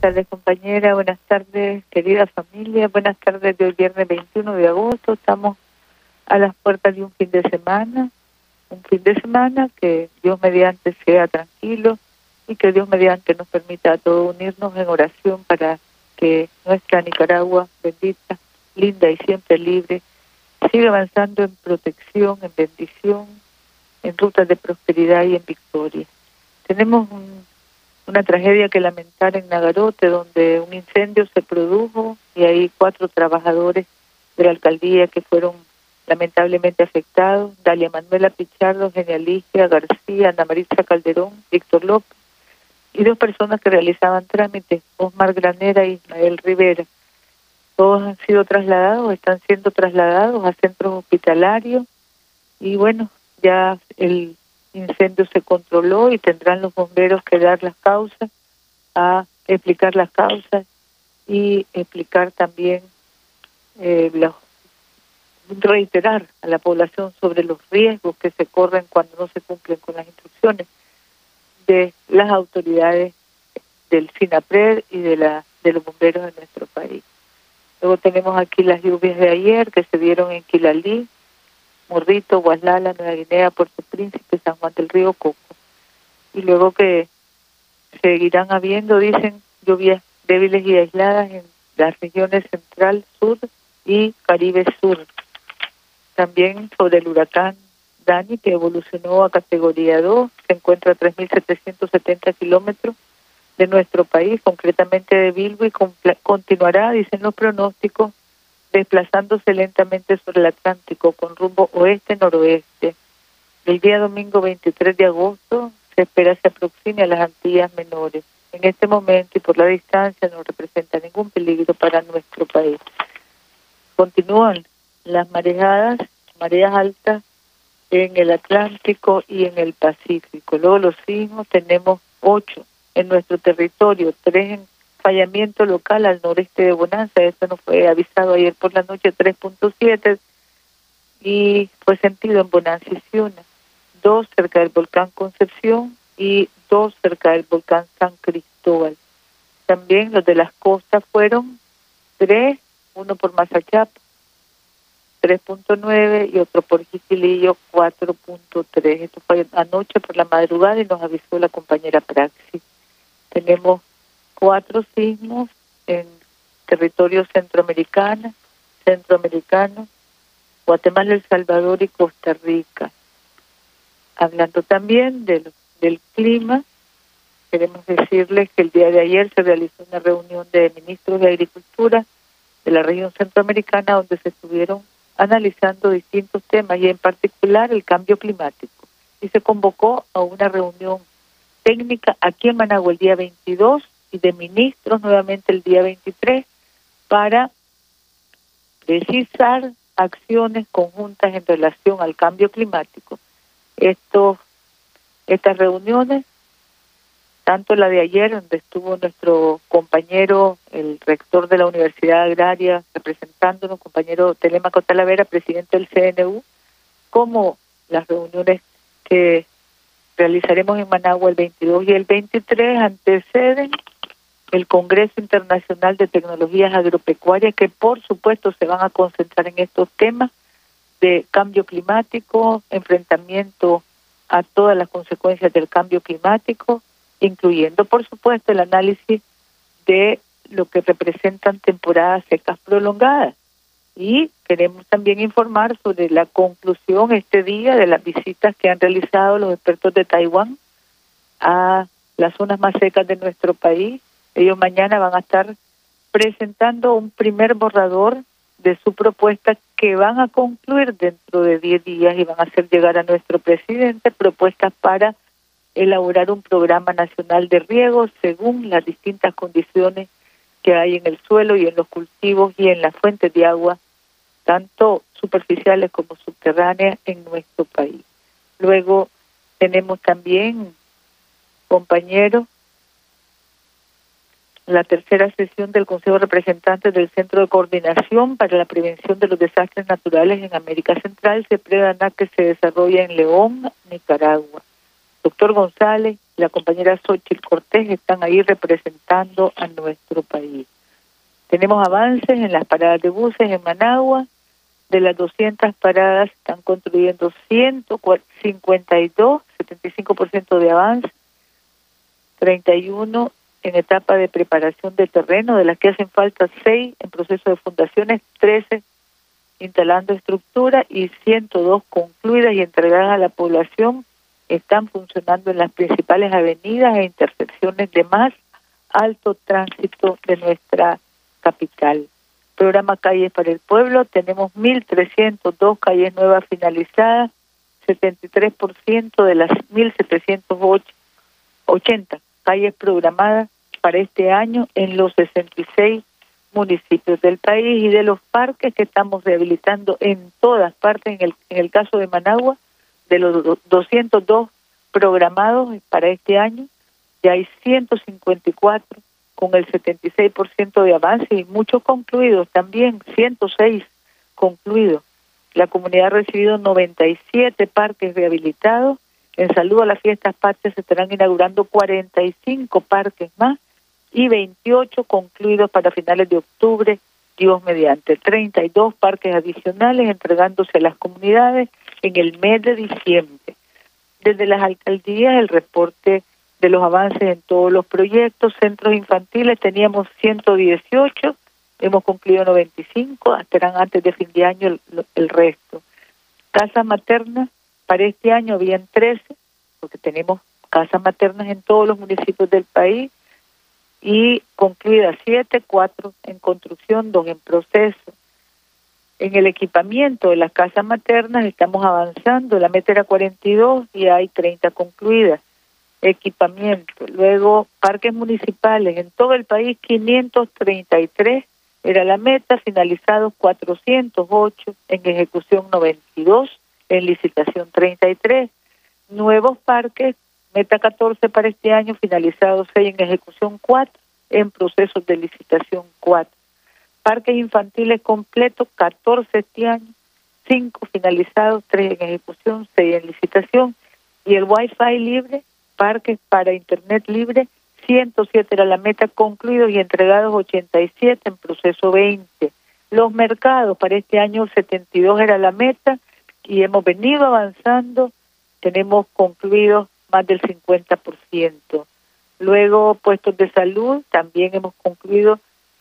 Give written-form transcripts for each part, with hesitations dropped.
tardes, compañera. Buenas tardes, querida familia. Buenas tardes de hoy, viernes 21 de agosto. Estamos a las puertas de un fin de semana. Un fin de semana que Dios mediante sea tranquilo y que Dios mediante nos permita a todos unirnos en oración para que nuestra Nicaragua bendita, linda y siempre libre, siga avanzando en protección, en bendición, en rutas de prosperidad y en victoria. Tenemos una tragedia que lamentar en Nagarote, donde un incendio se produjo y hay 4 trabajadores de la alcaldía que fueron lamentablemente afectados: Dalia Manuela Pichardo, Genialicia García, Ana Maritza Calderón, Víctor López, y 2 personas que realizaban trámites, Osmar Granera y Ismael Rivera. Todos han sido trasladados, están siendo trasladados a centros hospitalarios y bueno, ya el incendio se controló y tendrán los bomberos que dar las causas, a explicar las causas y explicar también, reiterar a la población sobre los riesgos que se corren cuando no se cumplen con las instrucciones de las autoridades del SINAPRED y de los bomberos de nuestro país. Luego tenemos aquí las lluvias de ayer que se dieron en Quilalí, Morrito, Guaslala, Nueva Guinea, Puerto Príncipe, San Juan del Río, Coco. Y luego que seguirán habiendo, dicen, lluvias débiles y aisladas en las regiones central, sur y Caribe Sur. También sobre el huracán Dani, que evolucionó a categoría 2, se encuentra a 3.770 kilómetros de nuestro país, concretamente de Bilbo, y continuará, dicen los pronósticos, desplazándose lentamente sobre el Atlántico con rumbo oeste-noroeste. El día domingo 23 de agosto se espera se aproxime a las Antillas Menores. En este momento y por la distancia no representa ningún peligro para nuestro país. Continúan las mareas altas en el Atlántico y en el Pacífico. Luego los sismos, tenemos 8 en nuestro territorio, 3 en fallamiento local al noreste de Bonanza. Esto nos fue avisado ayer por la noche, 3.7, y fue sentido en Bonanza y Ciuna, 2 cerca del volcán Concepción y 2 cerca del volcán San Cristóbal. También los de las costas fueron 3, uno por Mazachapa, 3.9, y otro por Jiquilillo, 4.3. Esto fue anoche por la madrugada y nos avisó la compañera Praxis. Tenemos 4 sismos en territorio centroamericano, Guatemala, El Salvador y Costa Rica. Hablando también del clima, queremos decirles que el día de ayer se realizó una reunión de ministros de Agricultura de la región centroamericana, donde se estuvieron analizando distintos temas y en particular el cambio climático. Y se convocó a una reunión técnica aquí en Managua el día 22 y de ministros nuevamente el día 23 para precisar acciones conjuntas en relación al cambio climático. Estas reuniones, tanto la de ayer, donde estuvo nuestro compañero, el rector de la Universidad Agraria, representándonos, compañero Telemaco Talavera, presidente del CNU, como las reuniones que realizaremos en Managua el 22 y el 23, anteceden el Congreso Internacional de Tecnologías Agropecuarias, que por supuesto se van a concentrar en estos temas de cambio climático, enfrentamiento a todas las consecuencias del cambio climático, incluyendo por supuesto el análisis de lo que representan temporadas secas prolongadas. Y queremos también informar sobre la conclusión este día de las visitas que han realizado los expertos de Taiwán a las zonas más secas de nuestro país. Ellos mañana van a estar presentando un primer borrador de su propuesta que van a concluir dentro de 10 días y van a hacer llegar a nuestro presidente propuestas para elaborar un programa nacional de riego según las distintas condiciones que hay en el suelo y en los cultivos y en las fuentes de agua, tanto superficiales como subterráneas en nuestro país. Luego tenemos también, compañeros, la tercera sesión del Consejo de Representantes del Centro de Coordinación para la Prevención de los Desastres Naturales en América Central, se prevé que se desarrolla en León, Nicaragua. Doctor González, la compañera Xochitl Cortés están ahí representando a nuestro país. Tenemos avances en las paradas de buses en Managua. De las 200 paradas están construyendo 152, 75% de avance, 31 en etapa de preparación de terreno, de las que hacen falta 6 en proceso de fundaciones, 13 instalando estructura y 102 concluidas y entregadas a la población. Están funcionando en las principales avenidas e intersecciones de más alto tránsito de nuestra capital. Programa Calles para el Pueblo, tenemos 1.302 calles nuevas finalizadas, 73% de las 1.780 calles programadas para este año en los 66 municipios del país, y de los parques que estamos rehabilitando en todas partes. En el caso de Managua, de los 202 programados para este año, ya hay 154 con el 76% de avance y muchos concluidos también, 106 concluidos. La comunidad ha recibido 97 parques rehabilitados. En salud a las fiestas patrias se estarán inaugurando 45 parques más y 28 concluidos para finales de octubre, Dios mediante. 32 parques adicionales entregándose a las comunidades en el mes de diciembre. Desde las alcaldías, el reporte de los avances en todos los proyectos. Centros infantiles teníamos 118, hemos concluido 95, estarán antes de fin de año el resto. Casas maternas, para este año habían 13, porque tenemos casas maternas en todos los municipios del país, y concluidas 7, 4 en construcción, 2 en proceso. En el equipamiento de las casas maternas estamos avanzando, la meta era 42 y hay 30 concluidas. Equipamiento, luego parques municipales en todo el país, 533 era la meta, finalizados 408, en ejecución 92, en licitación 33. Nuevos parques, meta 14 para este año, finalizados 6, en ejecución 4, en procesos de licitación 4. Parques infantiles completos, 14 este año, 5 finalizados, 3 en ejecución, 6 en licitación. Y el Wi-Fi libre, parques para internet libre, 107 era la meta, concluidos y entregados 87, en proceso 20. Los mercados, para este año 72 era la meta y hemos venido avanzando, tenemos concluidos más del 50%. Luego puestos de salud, también hemos cumplido,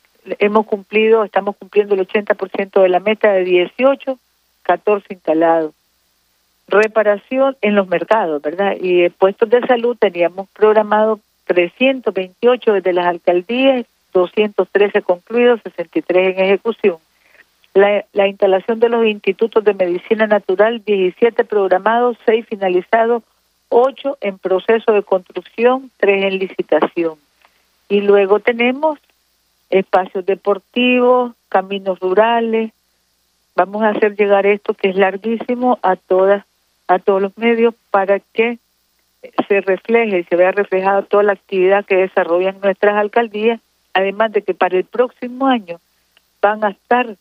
estamos cumpliendo el 80% de la meta de 18, 14 instalados. Reparación en los mercados, ¿verdad? Y puestos de salud teníamos programado 328 desde las alcaldías, 213 concluidos, 63 en ejecución. La instalación de los institutos de medicina natural, 17 programados, 6 finalizados, 8 en proceso de construcción, 3 en licitación. Y luego tenemos espacios deportivos, caminos rurales. Vamos a hacer llegar esto, que es larguísimo, a todos los medios para que se refleje y se vea reflejada toda la actividad que desarrollan nuestras alcaldías, además de que para el próximo año van a estar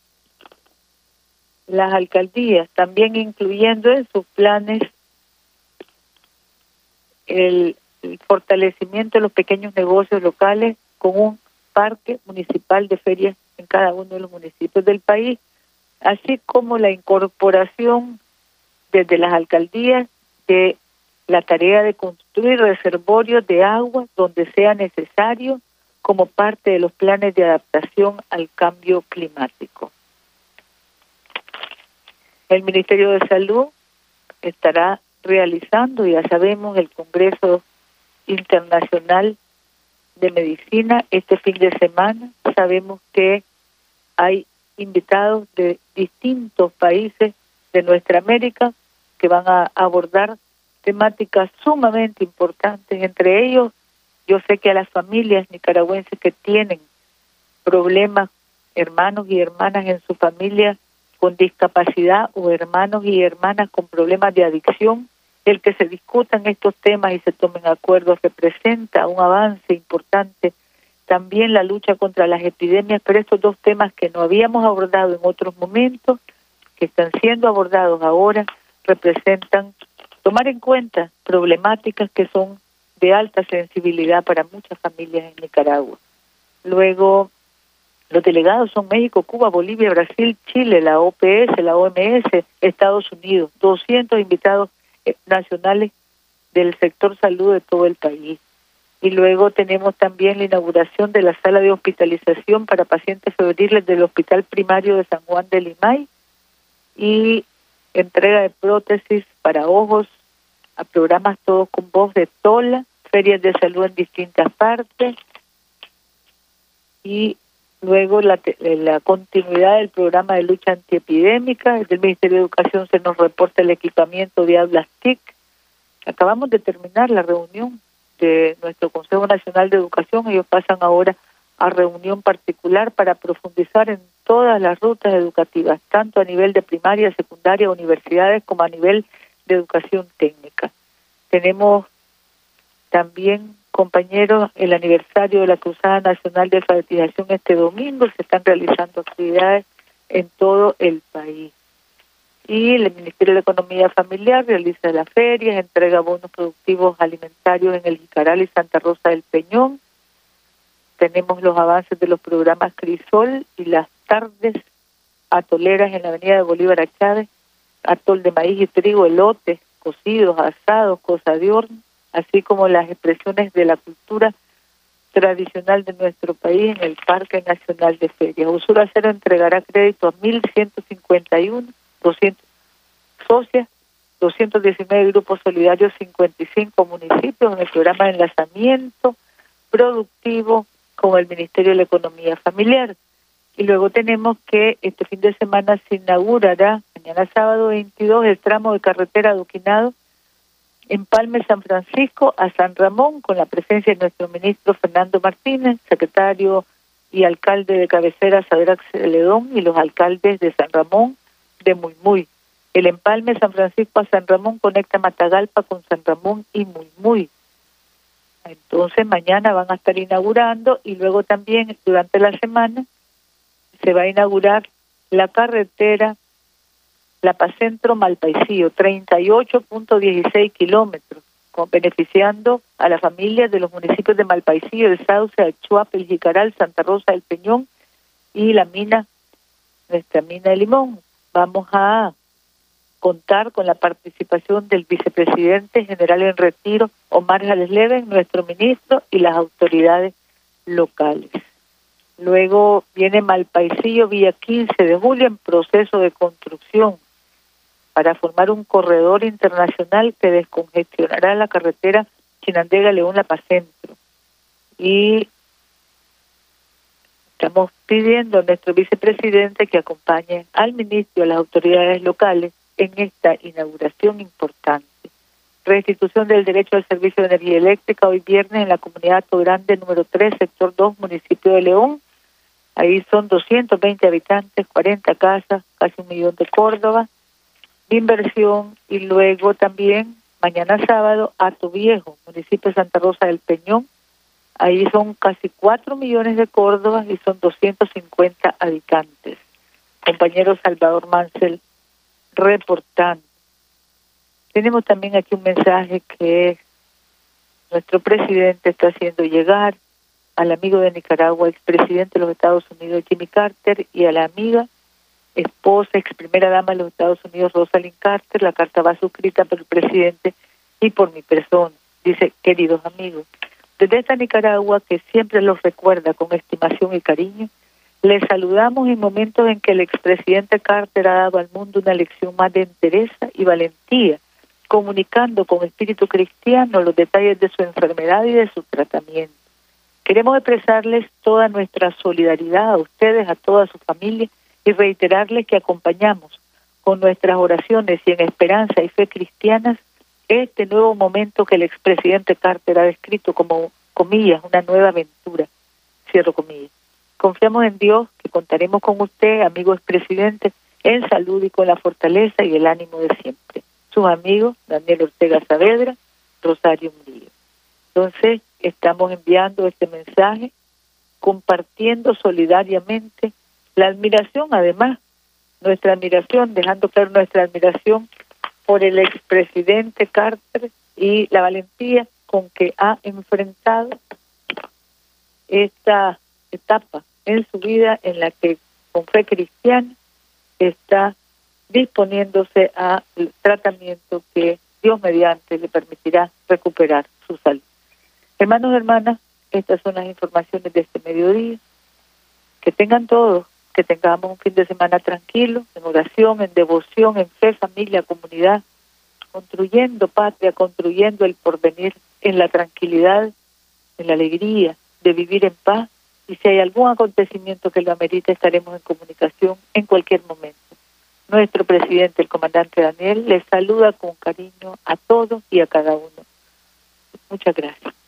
las alcaldías también incluyendo en sus planes el fortalecimiento de los pequeños negocios locales con un parque municipal de ferias en cada uno de los municipios del país, así como la incorporación desde las alcaldías de la tarea de construir reservorios de agua donde sea necesario como parte de los planes de adaptación al cambio climático. El Ministerio de Salud estará realizando, ya sabemos, el Congreso Internacional de Medicina este fin de semana. Sabemos que hay invitados de distintos países de nuestra América que van a abordar temáticas sumamente importantes. Entre ellos, yo sé que a las familias nicaragüenses que tienen problemas, hermanos y hermanas en su familia con discapacidad o hermanos y hermanas con problemas de adicción, el que se discutan estos temas y se tomen acuerdos representa un avance importante. También la lucha contra las epidemias, pero estos dos temas que no habíamos abordado en otros momentos, que están siendo abordados ahora, representan tomar en cuenta problemáticas que son de alta sensibilidad para muchas familias en Nicaragua. Luego, los delegados son México, Cuba, Bolivia, Brasil, Chile, la OPS, la OMS, Estados Unidos, 200 invitados nacionales del sector salud de todo el país. Y luego tenemos también la inauguración de la sala de hospitalización para pacientes febriles del Hospital Primario de San Juan de Limay y entrega de prótesis para ojos a programas Todos con Voz de Tola, ferias de salud en distintas partes y luego la continuidad del programa de lucha antiepidémica. Desde el Ministerio de Educación se nos reporta el equipamiento de aulas TIC. Acabamos de terminar la reunión de nuestro Consejo Nacional de Educación. Ellos pasan ahora a reunión particular para profundizar en todas las rutas educativas, tanto a nivel de primaria, secundaria, universidades, como a nivel de educación técnica. Tenemos también, compañeros, el aniversario de la Cruzada Nacional de Alfabetización este domingo. Se están realizando actividades en todo el país. Y el Ministerio de Economía Familiar realiza las ferias, entrega bonos productivos alimentarios en el Jicaral y Santa Rosa del Peñón. Tenemos los avances de los programas Crisol y las tardes atoleras en la avenida de Bolívar a Chávez, atol de maíz y trigo, elotes, cocidos, asados, cosa de horno, así como las expresiones de la cultura tradicional de nuestro país en el Parque Nacional de Ferias. Usura Cero entregará crédito a 1.151 200 socias, 219 grupos solidarios, 55 municipios en el programa de enlazamiento productivo con el Ministerio de la Economía Familiar. Y luego tenemos que este fin de semana se inaugurará, mañana sábado 22, el tramo de carretera adoquinado Empalme San Francisco a San Ramón, con la presencia de nuestro ministro Fernando Martínez, secretario y alcalde de cabecera Sadrax Celedón, y los alcaldes de San Ramón, de Muymuy. El empalme San Francisco a San Ramón conecta Matagalpa con San Ramón y Muymuy. Entonces mañana van a estar inaugurando y luego también durante la semana se va a inaugurar la carretera La Paz Centro Malpaisillo, 38.16 kilómetros, beneficiando a las familias de los municipios de Malpaisillo, El Sauce, Achuapa, El Jicaral, Santa Rosa del Peñón y la mina, nuestra mina de Limón. Vamos a contar con la participación del vicepresidente general en retiro, Omar Jales Leven, nuestro ministro, y las autoridades locales. Luego viene Malpaisillo, Villa 15 de Julio, en proceso de construcción para formar un corredor internacional que descongestionará la carretera Chinandega-León-La Paz Centro. Y estamos pidiendo a nuestro vicepresidente que acompañe al ministro y a las autoridades locales en esta inauguración importante. Restitución del derecho al servicio de energía eléctrica hoy viernes en la comunidad Hato Grande número 3, sector 2, municipio de León. Ahí son 220 habitantes, 40 casas, casi 1 millón de Córdoba de inversión. Y luego también mañana sábado Hato Viejo, municipio de Santa Rosa del Peñón. Ahí son casi 4 millones de Córdoba y son 250 habitantes. Compañero Salvador Mansell reportando. Tenemos también aquí un mensaje que nuestro presidente está haciendo llegar al amigo de Nicaragua, expresidente de los Estados Unidos, Jimmy Carter, y a la amiga, esposa, ex primera dama de los Estados Unidos, Rosalind Carter. La carta va suscrita por el presidente y por mi persona. Dice: queridos amigos, desde esta Nicaragua que siempre los recuerda con estimación y cariño, les saludamos en momentos en que el expresidente Carter ha dado al mundo una lección más de entereza y valentía, comunicando con espíritu cristiano los detalles de su enfermedad y de su tratamiento. Queremos expresarles toda nuestra solidaridad a ustedes, a toda su familia, y reiterarles que acompañamos con nuestras oraciones y en esperanza y fe cristianas este nuevo momento que el expresidente Carter ha descrito como, comillas, una nueva aventura, cierro comillas. Confiamos en Dios que contaremos con usted, amigo expresidente, en salud y con la fortaleza y el ánimo de siempre. Sus amigos, Daniel Ortega Saavedra, Rosario Murillo. Entonces, estamos enviando este mensaje, compartiendo solidariamente la admiración, además, nuestra admiración, dejando claro nuestra admiración por el expresidente Carter y la valentía con que ha enfrentado esta etapa en su vida en la que con fe cristiana está disponiéndose al tratamiento que Dios mediante le permitirá recuperar su salud. Hermanos y hermanas, estas son las informaciones de este mediodía. Que tengan todos, que tengamos un fin de semana tranquilo, en oración, en devoción, en fe, familia, comunidad, construyendo patria, construyendo el porvenir en la tranquilidad, en la alegría de vivir en paz. Y si hay algún acontecimiento que lo amerite, estaremos en comunicación en cualquier momento. Nuestro presidente, el comandante Daniel, les saluda con cariño a todos y a cada uno. Muchas gracias.